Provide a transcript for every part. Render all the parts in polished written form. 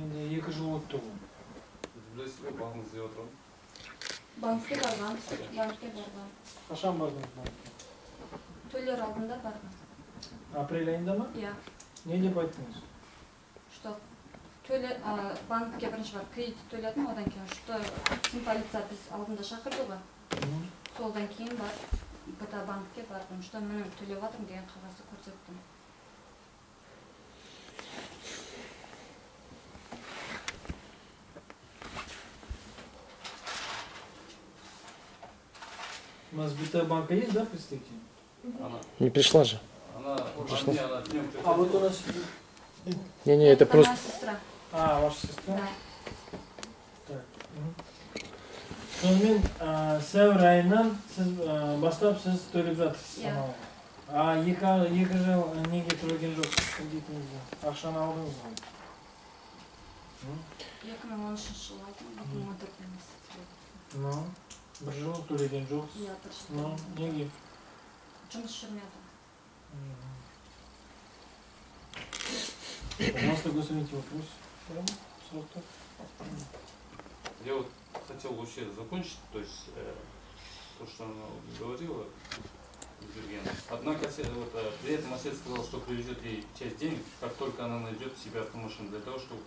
Енді 2 жыл өтті ғой. Білесіз бе, банк іздеп отырмын. Банкке барған. Қашан бардыңыз банкке? Төлер алдында барған. Апрель айында ма? Иә. Не деп айттыңыз? Что банкке бірінші бар кредит төледім, одан кейін что полиция біз алдында шақырды ғой. Солдан кейін бар ИПТ банкке бардым, что мен төлеп жатырмын деген қағазды көрсеттім. У нас БТ банка есть, да, представитель? Не пришла же. Она пришла. А вот у нас... Не, это просто... Моя сестра. А, ваша сестра? Да. Так. Сонымен, сәуір айынан бастап сіз төлеп жатырсыз. Иә. А 2 жыл неге төлеген жоқ кредитіңізді? Ақшаны алдыңыз ғой? 2013 жылы алдым, 2014 емес. Ну, 1 жыл төлеген жоқсыз. Иә, 1 жыл. Ну, неге? Жұмыс жүрмеді. Пожалуйста, высуните вопрос. Я вот хотел вообще закончить, то есть то, что она говорила, Евгения. Однако при этом отец сказал, что привезет ей часть денег, как только она найдет себе автомашину, для того, чтобы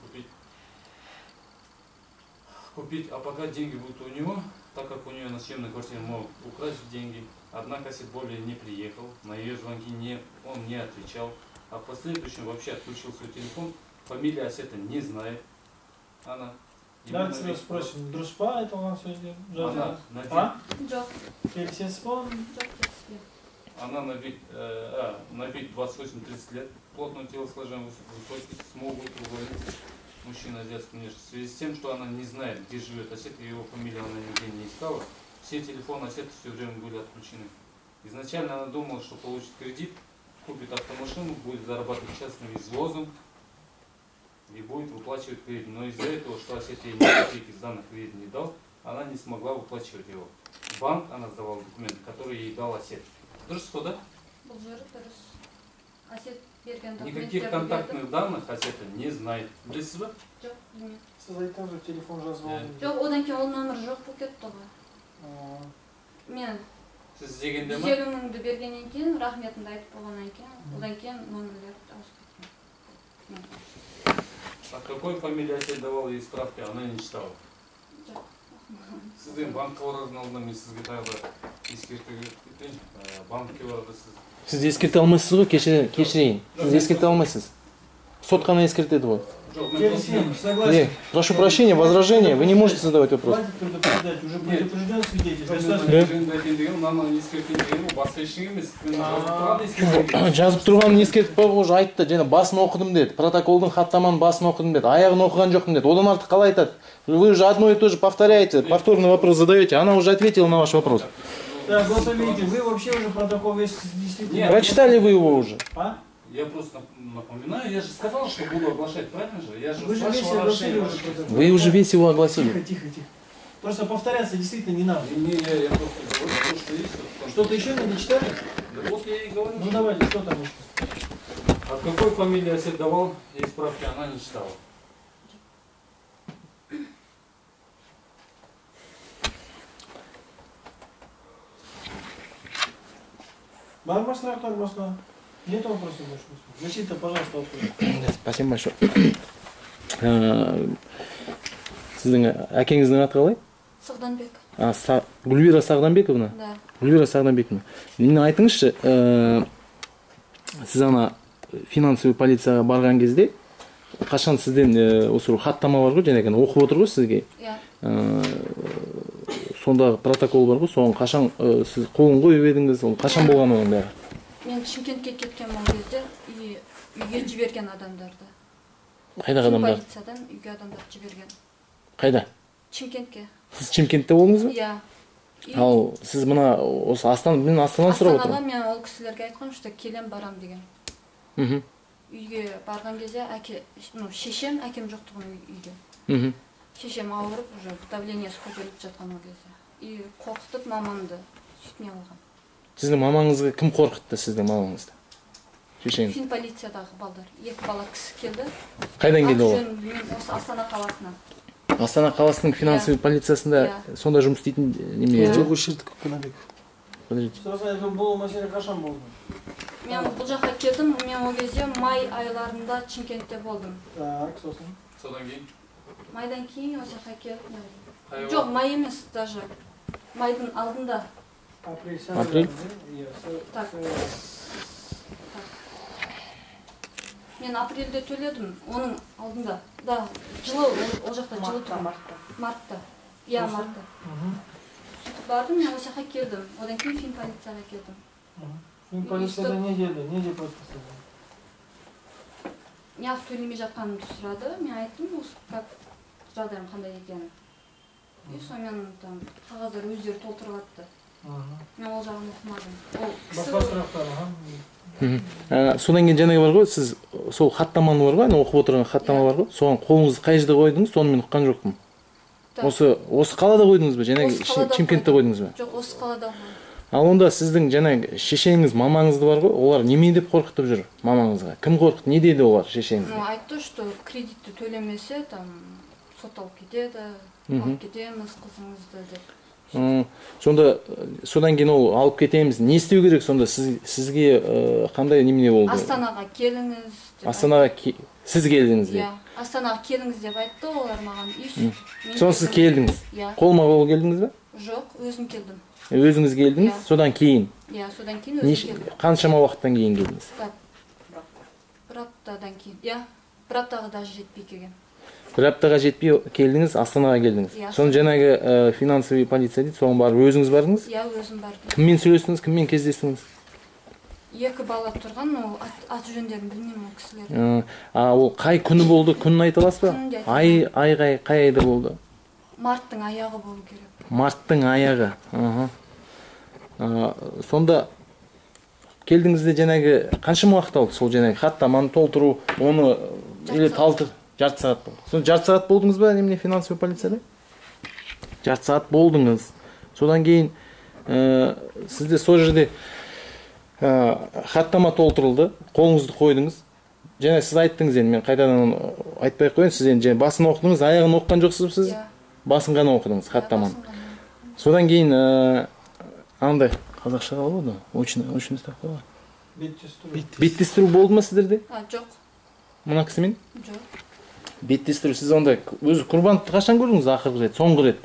купить, а пока деньги будут у него, так как у нее на съемной квартире могут украсть деньги. Однако Асет более не приехал, на ее звонки он не отвечал, а в последующем вообще отключил свой телефон. Фамилия Асета не знает. Она... Давайте спросим, дұрыс па айтылған сөздер? Жоқ. Келісесіз ба? Жоқ, келіспеймін. Она на вид 28-30 лет, плотное телосложение, высокий, смуглый, круглый, мужчина азиатской внешности. В связи с тем, что она не знает, где живет Асет, его фамилию она нигде не искала, все телефоны Асета все время были отключены. Изначально она думала, что получит кредит, купит автомашину, будет зарабатывать частным извозом и будет выплачивать кредит. Но из-за этого, что Асет ей ни копейки с данных кредит не дал, она не смогла выплачивать его. В банк она сдавала документы, которые ей дал Асет. Дұрыс қой, да? Бұл жері дұрыс. Асет берген документтерді Никаких контактных данных Асета не знает. Білесіз ба? Жоқ, білмеймін. Сіз айттыңыз ғой, телефон жазып алдым. Жоқ, одан кейін ол нөмір жоқ болып кетті ғой. Мен Сіз іздегенде ма? 150 мыңды бергеннен кейін, рахметімді айтып болғаннан кейін, одан кейін нөмірлерді ауыстырдым. А какой фамилии Асет давал ей справки, она не читала? Жоқ. Сіздің банкқа барардың алдында мен сізге тағы да ескертіп кетейін. Банкке барады сіз. Сіз ескерте алмайсыз ғой, кешірейін. Сіз ескерте алмайсыз. Сот қана ескертеді ғой. Келісемін, согласен. Прошу прощения, возражение, вы не можете задавать вопрос. Хватит предупреждать, уже предупрежден свидетель. Жазып тұрғанын ескертіп қойып уже айтты, және басын оқыдым деді, протоколдың хаттаманың басын оқыдым деді, аяғын оқыған жоқпын деді. Одан артық қалай айтады? Вы уже одно и то же повторяете, повторный вопрос задаете, она уже ответила на ваш вопрос. Так, вот видите, вы вообще уже протокол действительно... Прочитали вы его уже? А? Я просто напоминаю, я же сказал, что буду оглашать, правильно же? Я же Вы же весь огласили уже протокол. Вы уже весь его огласили. Тихо. Просто повторяться действительно не надо. Не, я просто говорю, что есть. Что-то еще не дочитали? Да вот я и говорю. Ну давайте, что там еще? От какой фамилии Асет давал, ей справки она не читала. Бар ма сұрақтар басқа? Нет вопросов больше? Защита, пожалуйста, вопрос. Спасибо большое. Сіздің әкеңіздің аты қалай? Сағданбек. Гүлвира Сағданбековна? Да. Гүлвира Сағданбековна. Мені айтыңызшы, сіз ана финансовый полицияға барған кезде, қашан сізден осы хаттама бар ғой, және оқып отыр ғой сізге? Иә. Сондағы протокол бар ғой, соған қашан сіз қолын қойып едіңіз, қашан болған оның бәрі? Мен Шымкентке кеткен ол кезде үйге жіберген адамдарды. Қайдағы адамдар? Полициядан үйге адамдар жіберген. Қайда? Шымкентке. Сіз Шымкентте болдыңыз ба? Иә. Ал сіз мына осы мен Астанадан сұрап Астанаға отырмын. мен ол кісілерге айтқам, что келем барам деген. Үйге барған кезде шешем, әкем жоқтығын үйде. Шешем ауырып, уже давлениесі көтеріліп жатқан ол кезде. И қорқытып мамамды сүтіне алған. Сіздің мамаңызға кім қорқытты, сіздің мамаңызды? шешеңиз? Фин полициядагы балдар. 2 бала киши келди. Кайдан келди олар? Мен осы Астана қаласынан. Астана қаласының финансовый полициясында сонда жұмыс істейтін неме? Жоқ, шертік Кунабек. Подождите. Сосын бұл мәселе қашан болды? Мен бұл жаққа келдім, мен ол кезде май айларында Чимкентте болдым. Так, сосын. Содан кейін Майдан кейін осы жаққа келдім. қай Жоқ, май емес даже. Майдың алдында. Апрель? Так. Мен апрельде төледім, оның алдында. Да, жылы, ол жақта жылы тұрмын. Мартта. Иә, мартта. Бардым, мен осы жаққа келдім. Одан кейін Фин полицияға келдім. Фин полицияда не деді? Не деп подписали? Неғып төлемей жатқанымды сұрады. Мен айттым, осы как жағдайым қандай екенін. И сонымен там қағаздар өздері толтырып атты. Мен ол жағын оқымадым. Басқа сұрақтар, Содан кейін жаңағы бар ғой, сіз сол хаттаманы бар ғой, оқып отырған хаттама бар ғой, соған қолыңызды қай жерде қойдыңыз, соны мен ұққан жоқпын. Осы қалада қойдыңыз ба, жаңағы Чимкентте қойдыңыз ба? Жоқ, осы қалада қойдым. Ал онда сіздің жаңағы шешеңіз, мамаңызды бар ғой, олар неме деп қорқытып жүр мамаңызға? Кім қорқытты? Не деді олар шешеңізге? Ну, айтты, что кредитті төлемесе, там сотталып кетеді, алып кетеміз қызыңызды деп. Сонда содан кейін ол алып кетеміз. Не істеу керек сонда? Сізге қандай неме болды? Астанаға келіңіз деп. Астанаға сіз келдіңіз деп. Иә, Астанаға келіңіз деп айтты олар маған. Соны сіз келдіңіз. Иә. Қолма-қол келдіңіз бе? Жоқ, өзім келдім. Өзіңіз келдіңіз, содан кейін. Иә, содан кейін өзім келдім. Қаншама уақыттан кейін келдіңіз? Bir аптадан кейін. Иә, бір аптаға даже жетпей келген. Бір аптаға жетпей келдіңіз, Астанаға келдіңіз. Соны жаңағы финансовый полиция дейді, соған барып өзіңіз бардыңыз? Иә, өзім бардым. Кіммен сөйлестіңіз, кіммен кездестіңіз? 2 бала тұрған, ол аты жөндерін білмеймін ол кісілер. Ол қай күні болды, күнін айта аласыз ба? Ай қай айда болды? Марттың аяғы болу керек. Марттың аяғы. Сонда келдіңізде жаңағы қаншама уақыт алды сол жаңағы хаттаманы толтыру, оны или талтыр? Жарты сағат болды. Соны жарты сағат болдыңыз ба, немене финансовый полицияда? Жарты сағат болдыңыз. Содан кейін сізде сол жерде хаттама толтырылды, қолыңызды қойдыңыз. Және сіз айттыңыз, енді мен қайтадан айтпай қойын, сіз енді басын оқыдыңыз, аяғын оқыған жоқсыз сіз? Басын ғана оқыдыңыз хаттаманы. Содан кейін андай қазақша қалай болды? Очный ставка ғой. Беттестіру болды ма сіздерде? Жоқ. Мына кісімен? Жоқ. Беттестіру, сіз онда өзі құрбандықты қашан көрдіңіз ақырғы рет, соңғы рет?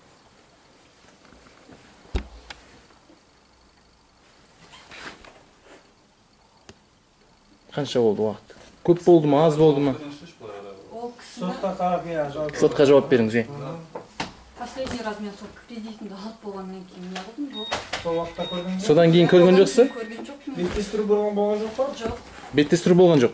Қанша болды уақыт? Көп болды ма, аз болды ма? Ол кісі Сотқа жауап беріңіз, последний раз мен сол кредитімді алып болғаннан кейін не қылдым, болды. Сол уақытта көрдіңіз? Содан кейін көрген жоқсыз? Көрген жоқпын. Беттестіру болған жоқ па? Жоқ. Беттестіру болған жоқ.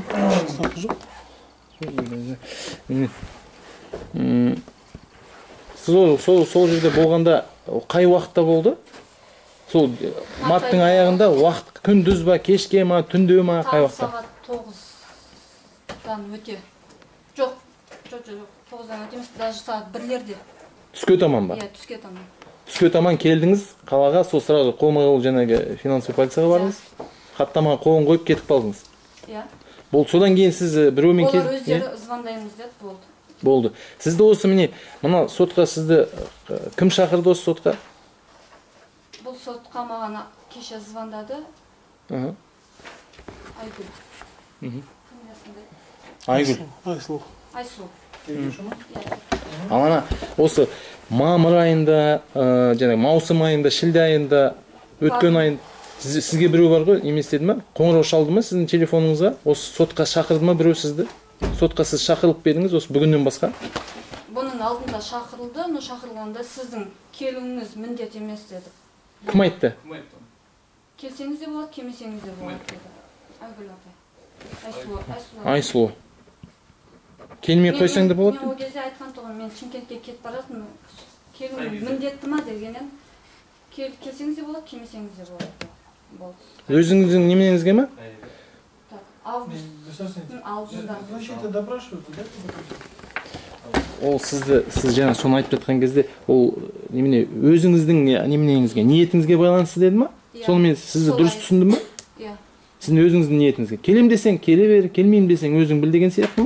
Сіз сол жерде болғанда қай уақытта болды? Сол марттың аяғында уақыт күндіз ба, кешке ма, түнде ма, қай уақытта? Сағат 9-дан өте. Жоқ, 9-дан өте емес, даже сағат 1-лерде. Түске таман ба? Иә, түске таман. Түске таман келдіңіз қалаға, сол сразу қолма-қол жаңағы финансовый полицияға бардыңыз. Хаттамаға қолын қойып кетіп қалдыңыз. Иә. Болды, содан кейін сіз біреумен олар өздері звондаймыз деді, болды. Болды. Сізді осы мына сотқа сізді кім шақырды осы сотқа? Бұл сотқа маған кеше звондады. Айгүл. Айгүл. Айсұлу. Ал ана осы мамыр айында, жаңағы маусым айында, шілде айында, өткен айында сізге біреу бар ғой, емес деді ма? Қоңырау шалды ма сіздің телефоныңызға? Осы сотқа шақырды ма біреу сізді? Сотқа сіз шақырылып бердіңіз осы бүгіннен басқа? Бұның алдында шақырылды, но шақырылғанда сіздің келуіңіз міндет емес деді. Кім айтты? Келсеңіз де болады, келмесеңіз де болады деді. Айгүл апай. Айсұлу. Келмей қойсаң да болады? Мен ол кезде айтқан тұғын, мен Шымкентке кетіп баратырмын. Келуім міндетті ма дегеннен, келсеңіз де болады, келмесеңіз де болады. Өзіңіздің неменеңізге ма? Август. Ол сіз жаңа соны айтып жатқан кезде, ол немене өзіңіздің неменеңізге, ниетіңізге байланысты деді ма? Сонымен сізді дұрыс түсіндім ба? Иә. Сіздің өзіңіздің ниетіңізге. Келем десең, келе бер, келмеймін десең, өзің біл деген сияқты ма?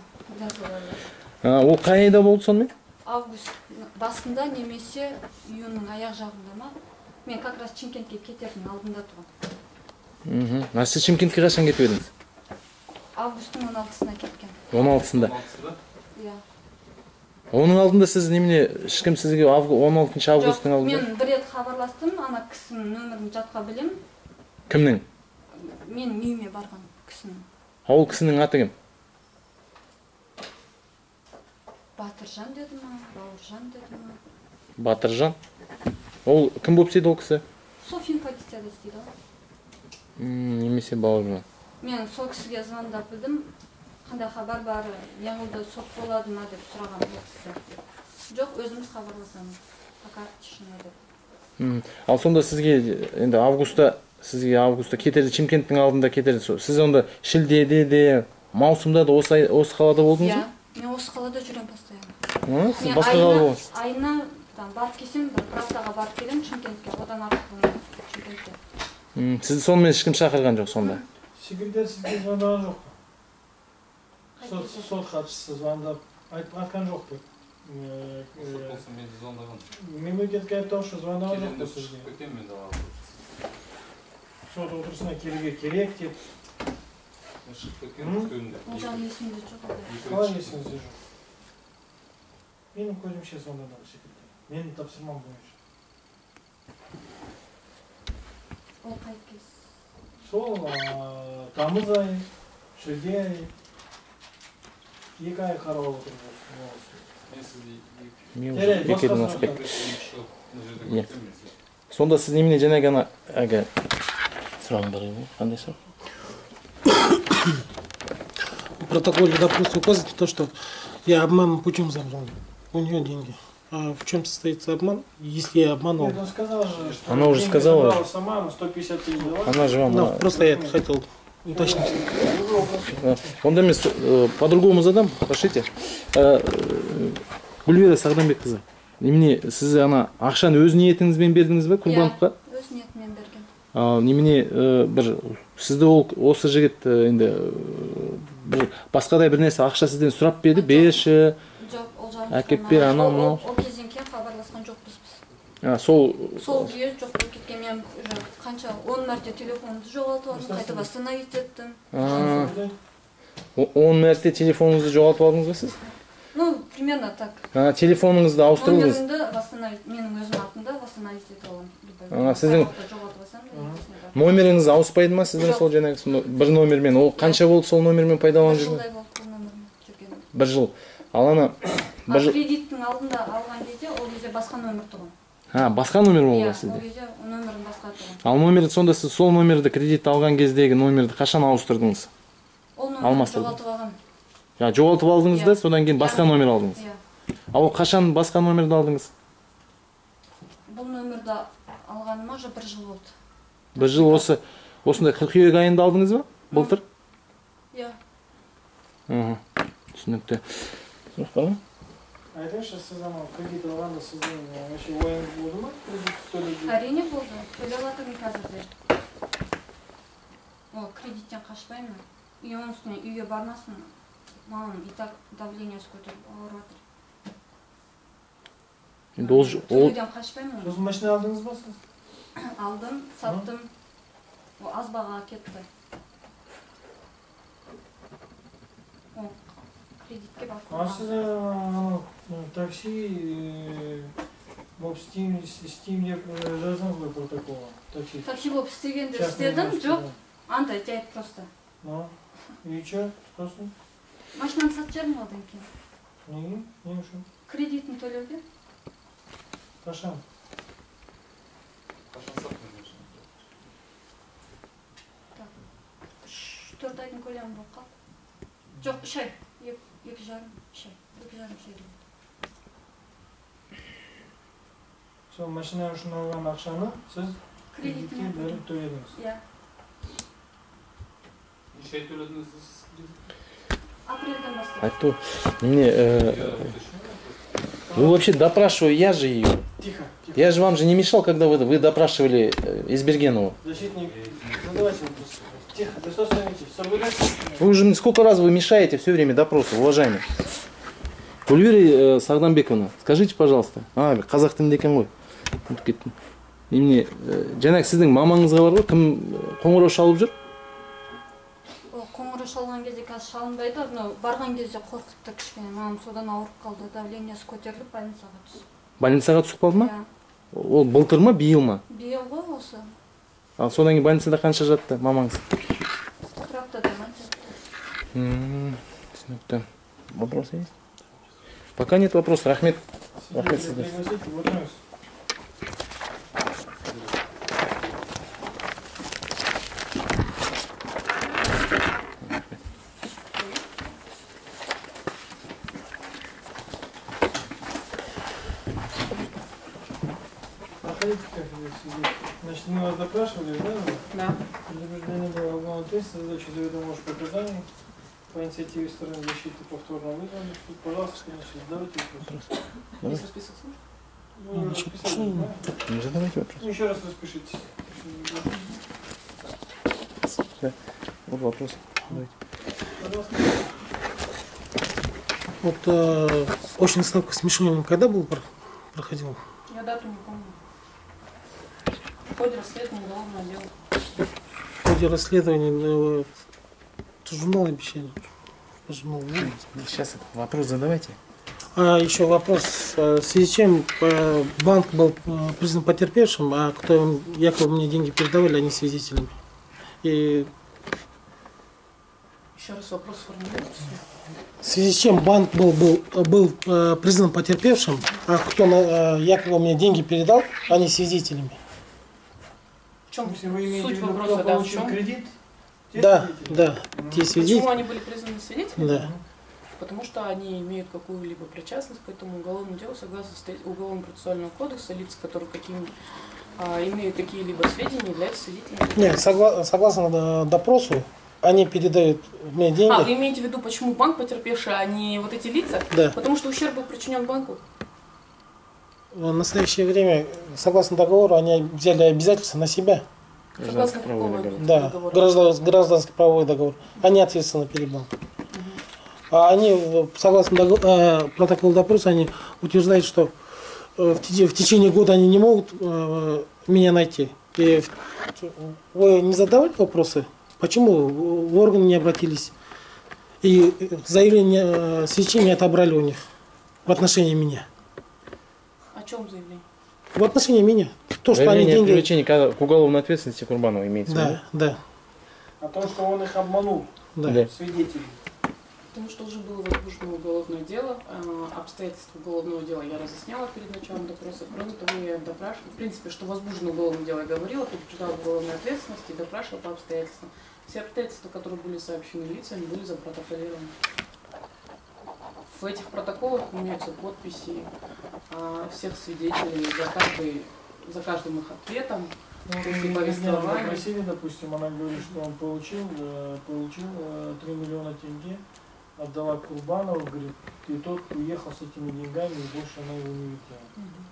Ол қай айда болды сонымен? Август басында немесе июнның аяқ жағында ма? Мен как раз Чимкентке кетердің алдында тұрған. А сіз Шымкентке қашан кетіп едіңіз? Августтың 16-сына кеткен. 16-сында. Иә. Оның алдында сіз немене, ешкім сізге 16 августтың алдында? Мен бір рет хабарластым, ана кісінің нөмірін жатқа білем. Кімнің? Мен үйіме барған кісінің. Ол кісінің аты кім? Батыржан деді ма, Бауыржан деді ма? Батыржан? Ол кім болып істейді ол кісі? Софин полицияда істейді ғой. Немесе Бауыржан. Мен сол кісіге звондап білдім. Қандай хабар бар, неғылды сот болады ма деп сұраған бұл кісі. Жоқ, өзіміз хабарласамыз. Пока тишина деп. Ал сонда сізге енді августта кетерді, Чимкенттің алдында кетерді. Сіз онда шілдеде де, маусымда да осы қалада болдыңыз ба? Мен осы қалада жүрем постоянно. Сіз басқа қалада болыңыз? Айына барып келсем, бір аптаға барып келем Чимкентке, одан артық болмайды Чимкентке. Сізді сонымен ешкім шақырған жоқ сонда? Секретарь сізге звондаған жоқ па? Сот хатшысы звондап айтқан жоқ па? Мен звондаған. Мемлекетке айтты что звондаған жоқ па шығып сізге? кетемін мен далаға. Сот отырысына келуге керек деп. Мен шығып кеткен үстінде. Ол жағын есімде жоқ. Қалай есіңізде жоқ? Менің көзімше звондаған секретарь. Менің тапсырмам бойынша. Ол қай кез? Сол тамыз айы, шілде айы. 2 ай қарап отырмыз. Мен сізді Мен Жарайды, екі айдан басқа асып сұрақтар. кетті. Сонда сіз немене жаңағы ана сұрағым бар еді, қандай сұрақ? В протоколе допроса указано то, что я обманным путем забрал у нее деньги. А в чем состоится обман? Если я обманул? Нет, он сказал же, что Она уже деньги сказала. забрала сама, на 150 тысяч дала. Она же вам... Да, просто я хотел уточнить. Онда мен по-другому задам, пошлите. Гүлвира Сағданбекқызы, немене сіз ана ақшаны өз ниетіңізбен бердіңіз бе Құрбановқа? Өз ниетімен берген. Немене бір сізді осы жігіт енді бір басқадай бір нәрсе ақша сізден сұрап берді, берші, Жоқ, ол жағын әкеп бер, анау мынау. Ол кезден кейін хабарласқан жоқпыз біз. Сол күйі жоқ болып кеткен. Мен қанша 10 мәрте телефонымды жоғалтып алдым, қайтып восстановить еттім. 10 мәрте телефоныңызды жоғалтып алдыңыз ба сіз? Ну, примерно так. Телефоныңызды ауыстырдыңыз? Номерімді восстановить, менің өзім атымда восстановить етіп аламын. Сіздің номеріңіз ауыспайды ма сіздің сол жаңағы бір номермен? Ол қанша болды сол номермен пайдаланып жүрген? Жылдай болды бұл номермен жүргенім. Бір жыл. Ал ана кредиттің алдында алған кезде ол кезде басқа номер тұғын. Басқа номер болды Ол сізде? кезде номерім басқа тұғын. Ал номерді сонда сіз сол номерді кредит алған кездегі номерді қашан ауыстырдыңыз? Ол номерді жоғалтып алған. Жоғалтып алдыңыз да, содан кейін басқа номер алдыңыз. Ал қашан басқа номерді алдыңыз? Бұл номерді алғаныма уже 1 жыл болды. 1 жыл осындай қыркүйек айында алдыңыз ба? Былтыр? Иә. Түсінікті. Сұрақ бар ма? Айтыңызшы, сіз ана кредит алғанда сіздің вообще ойыңыз болды ма? Кредит төлеуге? Әрине болды. Төлеп жатырмын қазір. Кредиттен қашпаймын. И оның үстіне үйге бармасын. Мамам и так давлениесі көтеріп ауырып жатыр. Төлеуден қашпаймын. Сосын машина алдыңыз ба сіз? Алдым, саттым. Аз бағаға кетті. Кредитке А сіз такси болып істеймін деп жаздыңыз ғой протоколға? Такси болып істегенде істедім, жоқ. Андай жайып просто. И че? Сосын? Машинаны сатып жібердім одан кейін. Неге? Не үшін? Кредитін төлеуге. Қашан? Қашан саттың машина? 4 айдың көлемі болып қалды. Жоқ, 3 ай. 2,5 ай. 2,5 ай. Сол машина үшін алған ақшаны сіз кредитке беріп төледіңіз? Иә. Неше ай төледіңіз сіз кредитті? Апрельден бастап. Айтты, вы вообще допрашивали, я же ее. Тихо. Я же вам же не мешал, когда вы допрашивали Избергенову. Защитник, задавайте вопрос. Тихо, да что становитесь? Соблюдайте. Вы уже сколько раз вы мешаете все время допросу, уважаемый. Гүлвира Сағданбековна, скажите, пожалуйста. Қазақ тілінде екен ғой. Ұмытып кеттім. Немене, жаңағы сіздің мамаңызға бар ғой, кім қоңырау шалып жүр? Ол қоңырау шалған кезде қазір шалынбайды, мынау барған кезде қорқытты кішкене. Мамам содан ауырып қалды, давлениесі көтеріліп больницаға түсті. Больницаға түсіп қалды ма? Иә. Ол былтыр ма, биыл ма? Биыл ғой осы. Ал содан кейін больницада қанша жатты мамаңыз? Бір аптадан жатты. Түсінікті. Вопросы есть? Пока нет вопросов. Рахмет. Рахмет сізге. Пригласите, вернусь. Проходите, как вы сидите. Значит, мы вас допрашивали, да? Да. Предупреждение было уголовной ответственности, задача заведомого ложь показаний по инициативе стороны защиты повторно вызвали. Тут, пожалуйста, конечно, задавайте вопрос. Давай. Есть список служб? Ну, вы расписали, да? Ну, задавайте вопрос. Ну, еще раз распишитесь. Да. Вот вопрос. Давайте. Пожалуйста. Вот очная ставка с Мишунем когда был проходил? Я дату не помню. В ходе расследования уголовного дела. В ходе расследования журнал обещали. Журнал, да? Сейчас вопрос задавайте. А еще вопрос, в связи с чем банк был признан потерпевшим, а кто якобы мне деньги передавали, они свидетелями. И Еще раз вопрос сформулируйте. в связи с чем банк был признан потерпевшим, а кто якобы мне деньги передал, они свидетелями. В чем Если вы имеете в суть виду, вопроса? кто Да, в получил чем? кредит, те Да, свидетели? да, те Почему свидетели. они были признаны свидетелями? Да. Потому что они имеют какую-либо причастность к этому уголовному делу согласно Уголовного процессуального кодекса, лица, которые имеют какие-либо сведения, являются свидетелями. Нет, согласно допросу, они передают мне деньги. А, вы имеете в виду, почему банк потерпевший, а не вот эти лица? Да. Потому что ущерб был причинен банку. В настоящее время, согласно договору, они взяли обязательства на себя. Согласно какому Да, договору? гражданский правовой договор. Они ответственны перед банком. А они, согласно протоколу допроса, они утверждают, что в течение года они не могут меня найти. И вы не задавали вопросы, почему в органы не обратились? И заявление свидетелей не отобрали у них в отношении меня. О чем заявление? В отношении меня. То, что они Заявление о деньги... привлечении к уголовной ответственности Курбанова имеется в виду? Да, да, О том, что он их обманул, да. Да. свидетелей. Потому что уже было возбуждено уголовное дело, обстоятельства уголовного дела я разъясняла перед началом допроса. Кроме того, я допрашивала, в принципе, что возбуждено уголовное дело я говорила, предупреждала уголовной ответственности и допрашивала по обстоятельствам. Все обстоятельства, которые были сообщены лицам, были запротоколированы. В этих протоколах имеются подписи всех свидетелей за каждым их ответом. Ну, После меня повествования. допросили, допустим, она говорит, что он получил 3 миллиона тенге, отдала Курбанову, говорит, и тот уехал с этими деньгами, и больше она его не видела.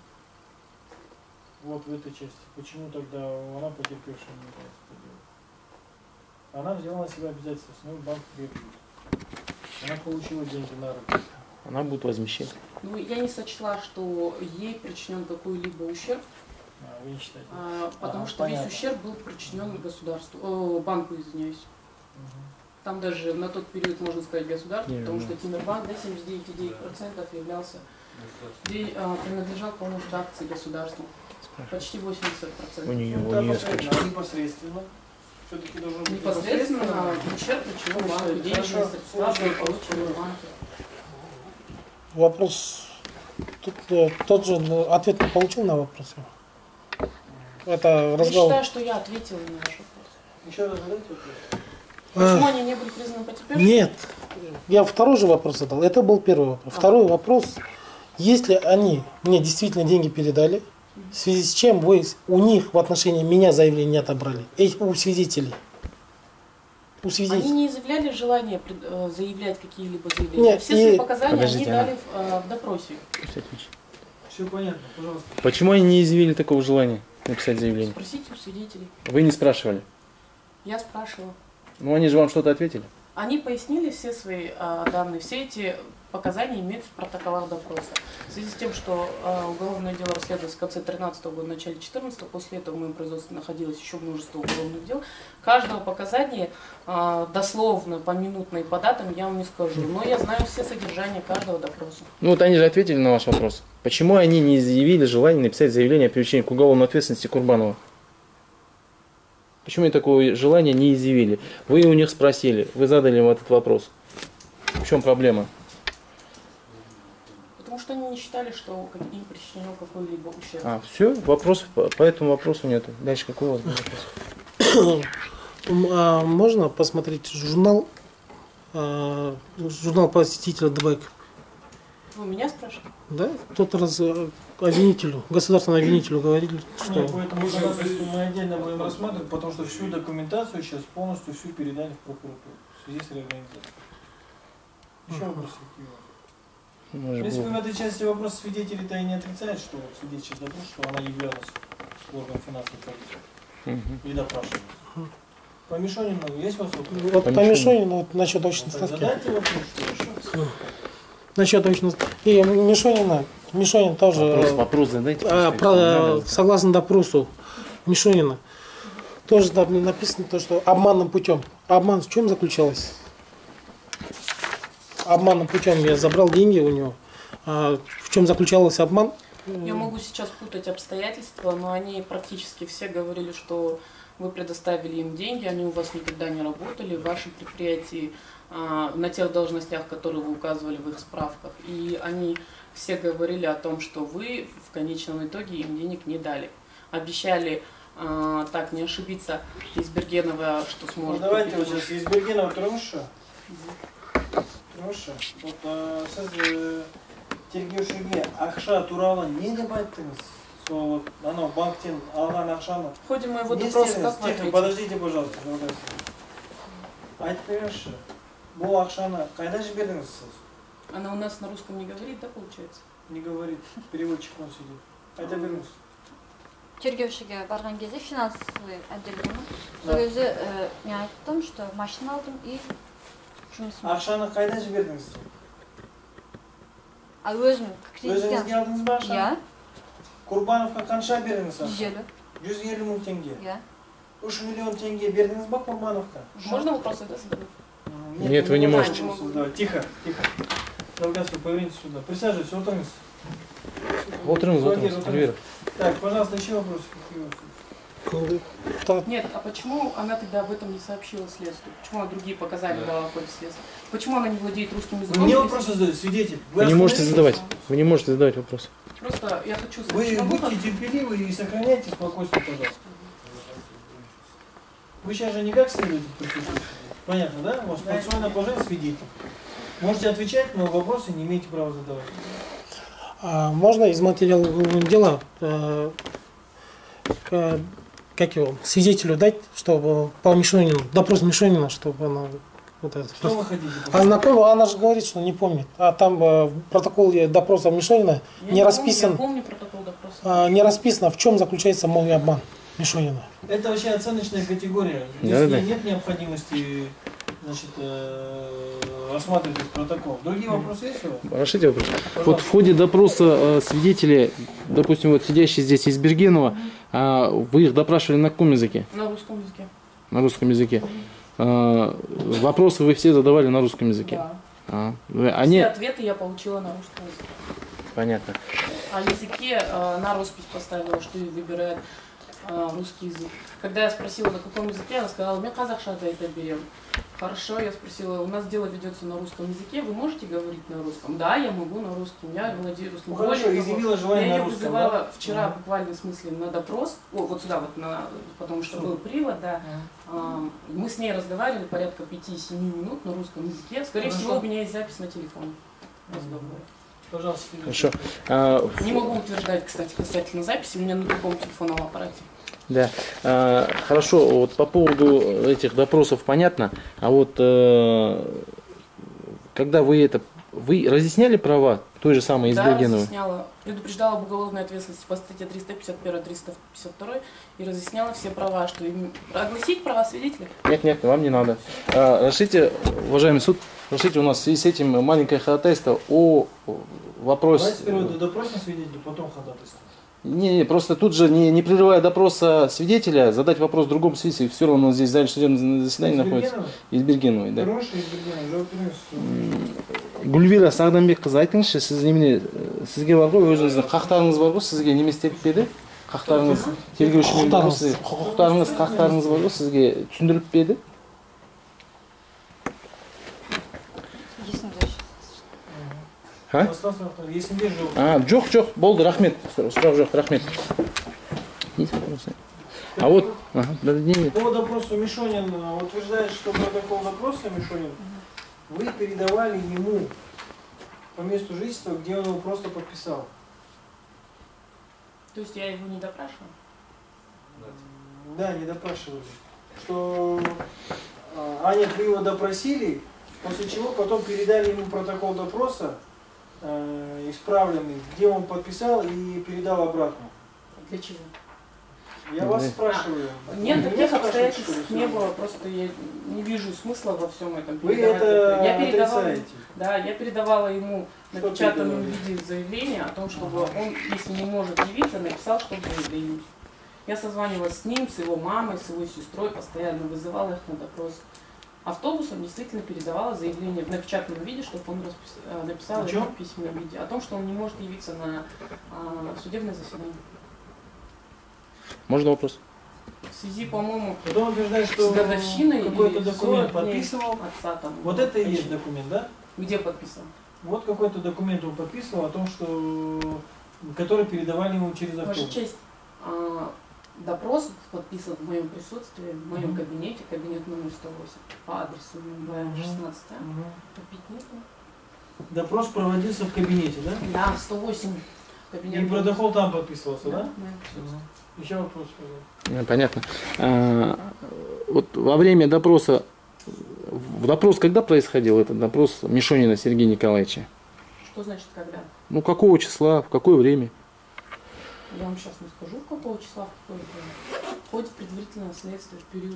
Вот в этой части. Почему тогда она потерпевшая не является это делать? Она взяла на себя обязательства, с ней банк требует. Она получила деньги на руки. Она будет возмещать. Ну, я не сочла, что ей причинен какой-либо ущерб, Вы не считаете? потому что понятно. весь ущерб был причинен государству, банку, извиняюсь. Там даже на тот период, можно сказать, государству, потому что Тимирбанк до 79,9% являлся, принадлежал полностью акции государству. Почти 80%. У нее, Ну, у так нее посмотрим, а непосредственно. Все-таки должен быть Непосредственно ущерб причинен банку, денежные средства были получены в банке. Вопрос, тут тот же ответ не получил на вопрос. Это Я разговор. считаю, что я ответила на ваш вопрос. Еще раз задайте вопрос. Почему они не были признаны потерпевшими? Нет, я второй же вопрос задал. Это был первый вопрос. Второй вопрос, если они мне действительно деньги передали, в связи с чем вы у них в отношении меня заявление не отобрали? У свидетелей. У Они свидетелей. не изъявляли желания заявлять какие-либо заявления. Нет, Все свои и- показания Подождите, они дали в допросе. Пусть отвечает. Все понятно, пожалуйста. Почему они не изъявили такого желания написать заявление? Спросите у свидетелей. Вы не спрашивали. Я спрашивала. Ну они же вам что-то ответили? Они пояснили все свои данные, все эти показания имеются в протоколах допроса. В связи с тем, что уголовное дело расследовалось в конце 2013 года, в начале 2014, после этого в моем производстве находилось еще множество уголовных дел. Каждого показания дословно, поминутно и по датам я вам не скажу, но я знаю все содержания каждого допроса. Ну вот они же ответили на ваш вопрос. Почему они не изъявили желание написать заявление о привлечении к уголовной ответственности Курбанова? Почему они такое желание не изъявили? Вы у них спросили, вы задали им этот вопрос. В чем проблема? Потому что они не считали, что им причинено какой-либо ущерб. Все, вопросов по этому вопросу нет. Дальше какой у вас вопрос? Можно посмотреть журнал посетителя ДБЭК? Вы меня спрашиваете? Да? В тот раз обвинителю, государственному обвинителю говорили, что... Нет, поэтому мы отдельно будем рассматривать, потому что всю документацию сейчас полностью всю передали в прокуратуру в связи с реорганизацией. Еще вопросы какие у вас? Если вы в этой части вопрос свидетелей-то и не отрицает, что свидетель допрос, что она являлась органом финансовой полиции и допрашивалась. По Мишонину есть у вас вопрос? Вот по Мишонину, вот насчет очной ставки. Задайте вопрос, что еще? Насчет очной ставки. И Мишонин тоже... Вопрос задайте. Согласно допросу Мишонина, тоже там написано то, что обманным путем. Обман в чем заключался? Обманным путем я забрал деньги у него. В чем заключался обман? Я могу сейчас путать обстоятельства, но они практически все говорили, что вы предоставили им деньги, они у вас никогда не работали в вашем предприятии на тех должностях, которые вы указывали в их справках. И они все говорили о том, что вы в конечном итоге им денег не дали. Обещали, так не ошибиться, Избергенова, что сможет... Ну, давайте вот сейчас Избергенова Тромша. Тромша. Вот тергеушіге ақша туралы не деп айттыңыз? Сол анау банктен алған ақшаны. В ходе моего допроса как вы ответили? Подождите, пожалуйста. Айтып беріңізші. Бұл ақшаны қайда жібердіңіз сіз? Она у нас на русском не говорит, да, получается? Не говорит. Переводчик он сидит. Айта беріңіз. Тергеушіге барған кезде финансовый отделение. Сол кезде мен айттым, что машина алдым и жұмысым. Ақшаны қайда жібердіңіз? Өзім кредиттен. Өзіңізге алдыңыз ба ақшаны? Иә. Курбановқа қанша бердіңіз ақшаны? 150. 150 мың теңге. Иә. 3 миллион теңге бердіңіз ба Курбановқа? Можно вопросы, да, задавать? Нет, вы не можете. Тихо, тихо. Долгас, вы поверните сюда. Присаживайтесь, отырыңыз. Отырыңыз. Так, пожалуйста, еще вопросы. Нет, а почему она тогда об этом не сообщила следствию? Почему она другие показания дала в ходе следствия? Почему она не владеет русским языком? Мне вопросы задают, свидетель. Вы не можете задавать. Вы не можете задавать вопросы. Просто я хочу... Вы будьте терпеливы и сохраняйте спокойствие, пожалуйста. Вы сейчас же никак следуете присутствовать. Понятно, да? Вот процессуальное положение свидетель. Можете отвечать, но вопросы не имеете права задавать. Можно из материала уголовного дела свидетелю дать, чтобы по Мишонину, допрос Мишонина, чтобы она... Что вы хотите? Она же говорит, что не помнит. А там в протоколе допроса Мишонина не расписан. Я помню протокол допроса. Не расписано, в чем заключается мой обман Мишонина. Это вообще оценочная категория. Здесь нет необходимости, значит, рассматривать этот протокол. Другие вопросы есть у вас? Разрешите вопрос? Вот в ходе допроса свидетелей, допустим, вот сидящий здесь Избергенова, вы их допрашивали на каком языке? На русском языке. На русском языке. Вопросы вы все задавали на русском языке? Да. Они... Все ответы я получила на русском языке. Понятно. А языке на роспись поставила, что выбирает русский язык. Когда я спросила, на каком языке, она сказала, мне казахшада это берем. Хорошо, я спросила, у нас дело ведется на русском языке, вы можете говорить на русском? Да, я могу на русском, я владею русским. Хорошо, изъявила желание я на ее русском, вызывала да? вчера буквально в смысле на допрос, вот сюда вот, потому что был привод, да. Мы с ней разговаривали порядка 5-7 минут на русском языке. Скорее всего, у меня есть запись на телефон разговора. Пожалуйста. Хорошо. Не могу утверждать, кстати, касательно записи, у меня на другом телефонном аппарате. Да. Хорошо, вот по поводу этих допросов понятно. А вот когда вы разъясняли права той же самой из Бергеновой. разъясняла, предупреждала об уголовной ответственности по статье 351-352 и разъясняла все права, что им огласить права свидетелей. Нет, вам не надо. Разрешите, уважаемый суд, разрешите, у нас в связи с этим маленькое ходатайство о вопросе... Давайте сперва допросим свидетеля, потом ходатайство. Не, просто тут же, не прерывая допроса свидетеля, задать вопрос в другом свидетеле. Все равно здесь в зале судебного заседания находится. Из Бергеновой, да. Хороший из Бергеновой, Гүлвира Сағданбек қызы, айтыңызшы, сіз немене, сізге бар ғой, өзіңіздің хақтарыңыз бар ғой, сізге не істеліп пе еді? Хақтарыңыз, тергеушімен бар ғой, сізге хақтарыңыз бар ғой, сізге түсіндіріліп пе еді? Есімде жоқ. Жоқ, болды, рахмет. Сұрақ жоқ, рахмет. А вот, По допросу Мишонин утверждает, что протокол допроса Мишонин вы передавали ему по месту жительства, где он его просто подписал. То есть я его не допрашивала? Да, не допрашивали. Что, нет, вы его допросили, после чего потом передали ему протокол допроса, исправленный, где он подписал и передал обратно. Для чего? Я вас спрашиваю. Нет, таких обстоятельств не было, просто я не вижу смысла во всем этом. Вы это отрицаете? Да, я передавала ему в напечатанном виде заявление о том, чтобы он, если не может явиться, написал, что будет. Я созванивалась с ним, с его мамой, с его сестрой, постоянно вызывала их на допрос. Автобусом действительно передавала заявление в напечатанном виде, чтобы он написал его в письменном виде о том, что он не может явиться на судебное заседание. Можно вопрос? В связи, по-моему, с годовщиной какой-то документ подписывал. Отца, там, вот это и есть документ, да? Где подписал? Вот какой-то документ он подписывал о том, что который передавали ему через автобус. Ваша честь, допрос подписан в моем присутствии, в моем кабинете, кабинет номер 108, по адресу МВМ 16, по Пятнику. Допрос проводился в кабинете, да? Да, 108. И протокол там подписывался, да? Да. Еще вопрос, пожалуйста. Понятно. Вот во время допроса, допрос когда происходил, этот допрос Мишонина Сергея Николаевича? Что значит когда? Ну, какого числа, в какое время? Я вам сейчас не скажу, какого числа, в какое время. В ходе предварительного следствия, в период.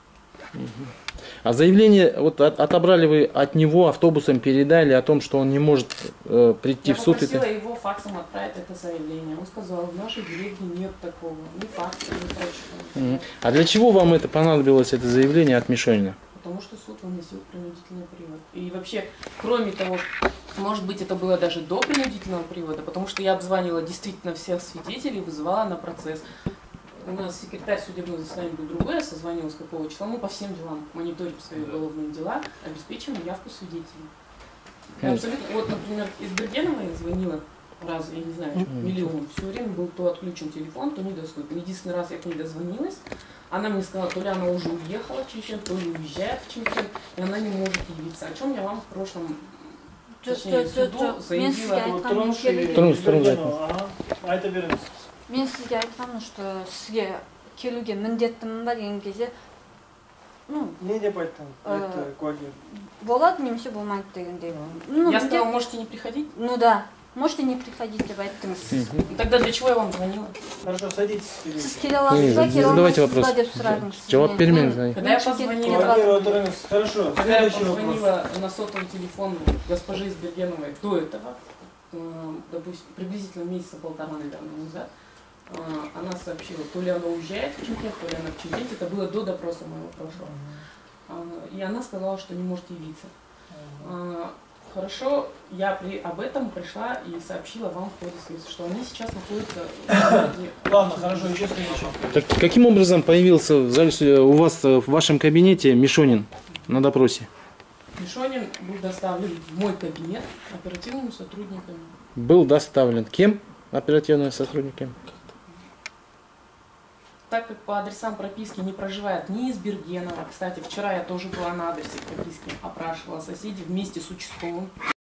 А заявление, вот отобрали вы от него, автобусом передали о том, что он не может прийти в суд? Я попросила его факсом отправить это заявление. Он сказал, в нашей деревне нет такого, ни факса, ни прочего. А для чего вам это понадобилось, это заявление от Мишонина? Потому что суд выносил принудительный привод. И вообще, кроме того, может быть, это было даже до принудительного привода, потому что я обзванивала действительно всех свидетелей, вызывала на процесс. У нас секретарь судебного заседания был другой, я созванивалась какого числа, мы по всем делам мониторим свои уголовные дела, обеспечиваем явку свидетелей. И абсолютно, вот, например, из Бергеновой я звонила раз, я не знаю, миллион, все время был то отключен телефон, то недоступен. Единственный раз я к ней дозвонилась, она мне сказала, то ли она уже уехала в Чемпион, то ли уезжает в Чемпион, и она не может явиться. О чем я вам в прошлом, точнее, суду заявила. Мен сізге айтқаным, что сізге келуге міндеттімін ба деген кезде, не деп айттым, куәгер. болады немесе болмайды дегендей. Я сказала, можете не приходить? Ну да, можете не приходить деп айттыңыз. Тогда для чего я вам звонила? Хорошо, садитесь. Сіз келе аласыз ба, келе алмайсыз ба деп сұрадыңыз. Жауап бермеңіз. Когда я позвонила, хорошо, когда я позвонила на сотовый телефон госпожи из Бергеновой до этого, допустим, приблизительно месяца полтора, наверное, назад, она сообщила, то ли она уезжает в Чемкент, то ли она в Чемкенте, это было до допроса моего прошлого. И она сказала, что не может явиться. Хорошо, я об этом пришла и сообщила вам в ходе следствия, что они сейчас находятся в городе. Ладно, хорошо, еще следующее. Каким образом появился в зале, у вас в вашем кабинете Мишонин на допросе? Мишонин был доставлен в мой кабинет оперативными сотрудниками. Был доставлен кем? Оперативными сотрудниками? Так как по адресам прописки не проживает ни из Бергенова, кстати, вчера я тоже была на адресе прописки, опрашивала соседей вместе с участковым.